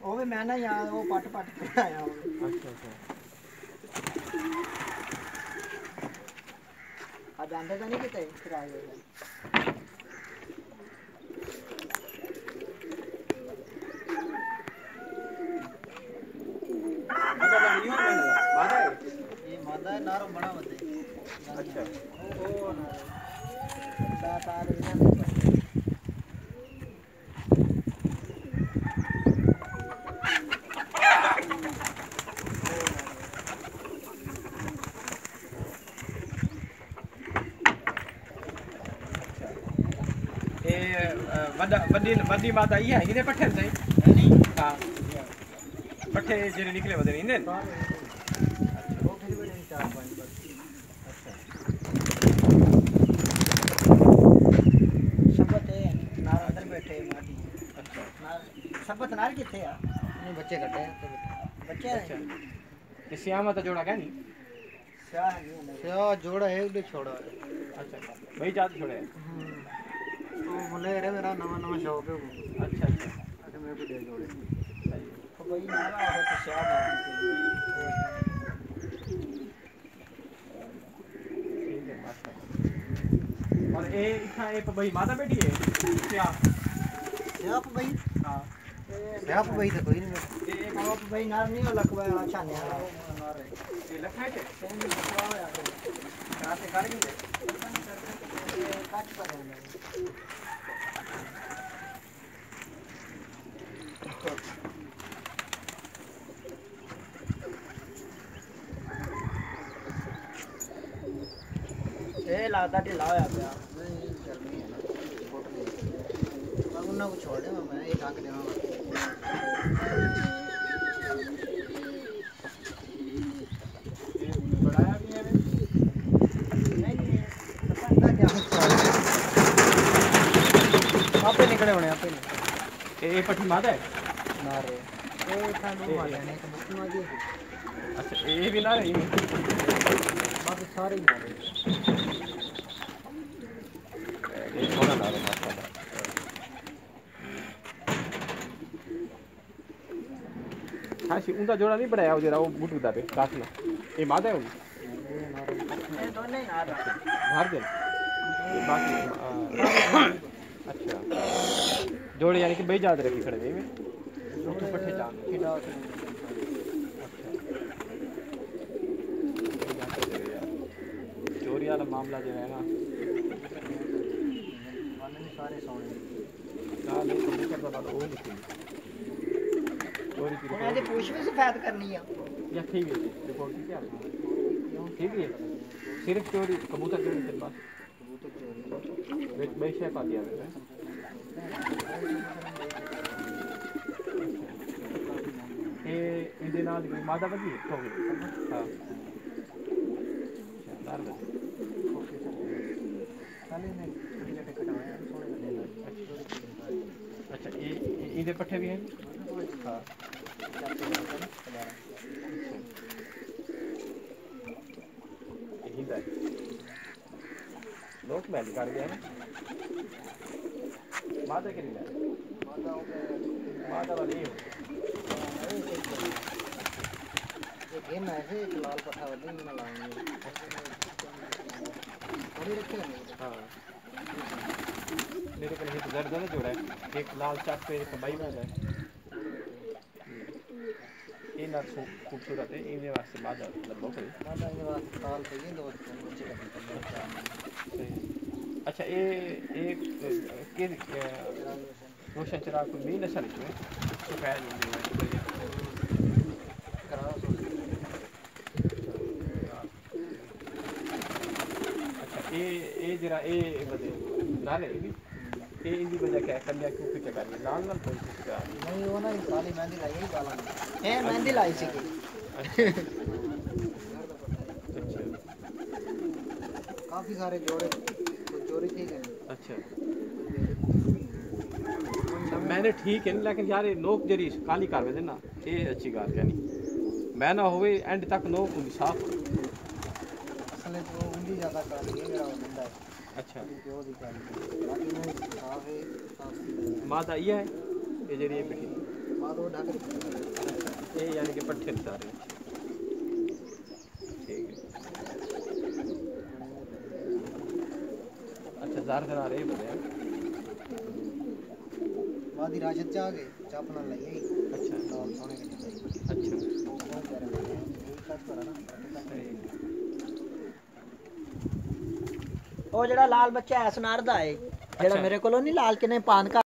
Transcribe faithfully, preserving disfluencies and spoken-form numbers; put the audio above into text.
ਉਹ ਵੀ ਮੈਂ ਨਾ ਯਾਰ ਉਹ ਪੱਟ ਪੱਟ ਕੇ ਆਇਆ ਉਹ। ਅੱਛਾ ਅੱਛਾ ਆ ਜਾਂਦੇ ਤਾਂ ਨਹੀਂ ਕਿਤੇ ਕਿਰਾਏ ਦੇ। अच्छा नहीं हो मैंने मादा है ये मादा है नारो बड़ा बंदे। अच्छा ओ ओ नारे दाता आ रही ना नहीं ए वड्डा वड्डी वड्डी माता ये है इने पट्ठे सही नहीं हां पट्ठे जेरे निकले वदे इने वो फिर भी नहीं चार पांच बस। अच्छा सबत है नार अंदर बैठे माटी। अच्छा नार सबत नार किथे आ नहीं बच्चे कटे तो बच्चे अच्छा ये श्यामा तो जोड़ा क्या नहीं क्या है क्या जोड़ा है उधर छोड़ा है। अच्छा भाई जात छोड़े वो बोले रे मेरा नवा नवा शौक है वो। अच्छा अच्छा अरे मेरे को दे जोड़े सही तो भाई नारा हो तो श्याम मार ठीक है माशा और ए इतना ए भाई माता बैठी है क्या श्याम भाई हां श्याम भाई तो कोई नहीं ए आप भाई नार नहीं हो लखवा अच्छा नहीं आ नार ये लखा है सेंड लखवा यार रात कर गए काट पर है ए लादा ढिला होया पिया नहीं गर्मी है ना बहुत नहीं मैं उन्ना को छोड़ दे मैं एक आंख देवा बढ़ाया भी है नहीं नहीं पता क्या आपे निकले होने आपे ए पट्टी माता है ना रे ए खांडू वाले ने तो मुक्ति मांगी है। अच्छा ये भी ना रही बाकी सारे ही मारे ये थोड़ा ना रहा माशाल्लाह हाँ सी उनका जोड़ा नहीं बढ़ाया जरा वो बूट उतारे काटना ये मादा है ये दोनों ही ना रहा बाहर दे बाकी अच्छा जोड़े यानी कि भाई याद रखी खड़े में तो पट्टे जान खिड़ा चोरी वाला मामला जो है ना सारे सोने ना ले कबूतर का बात वो लिखी चोरी की उन्हें तो पूछ भी सफेद करनी है या ठीक है रिपोर्ट की क्या ठीक है सिर्फ चोरी कबूतर चोरी के बाद कबूतर चोरी भाई शेफ आ दिया है ये इंदे नाल कोई मादा बदी हो गई हां शानदार बदी साले ने छोटे छोटे कटवाए सोने का देना अच्छा ये इंदे पट्ठे भी हैं हां यही है लोग मैल कर गया ना मादा के लिए माता हो गए मादा वाली ये गेम ऐसे एक लाल पट्टा वाली में लाएंगे थोड़ी रखे हैं हाँ मेरे को एक दर्द है जोड़ा है एक लाल चाट पे एक बाई में है ये ना खूबसूरत है इनके वास्ते मादा लगभग कोई माता इनके वास्ते साल पे ये दो बच्चे का अच्छा ये एक के रोशन चिराग को भी नशा लिखो है तो फैल नहीं करा अच्छा ये ये जरा ये बदे नाले ये इंदी वजह क्या कन्या क्यों फिर कर रही लाल लाल कोई कुछ का नहीं वो ना काली मेहंदी लाई है काला है मेहंदी लाई सी की अच्छा काफी सारे जोड़े चोरी थी गए अच्छा मैंने ठीक है लेकिन यार लोग जरी काली कर दे ना ये अच्छी बात है नहीं मैं ना होवे एंड तक नो साफ असल में वो उंडी ज्यादा काली है मेरा वो बंदा है अच्छा प्योर दी काली बाकी में साफ है साफ माता ये है ये जरी ये पिटी बाद वो ढक ये यानी कि पट्ठे ने सारे ठीक है। अच्छा जार करा रहे बोले हैं। वादी राशद जा गए चापना लगे अच्छा दाल सोने के लिए अच्छा बहुत प्यारे लगे हैं यही कट करा ना सही। ਉਹ ਜਿਹੜਾ ਲਾਲ ਬੱਚਾ ਹੈ ਸੁਨਾਰ ਦਾ ਹੈ ਜਿਹੜਾ ਅੱਛਾ। ਮੇਰੇ ਕੋਲੋਂ ਨਹੀਂ ਲਾਲ ਕਿਨੇ ਪਾਨ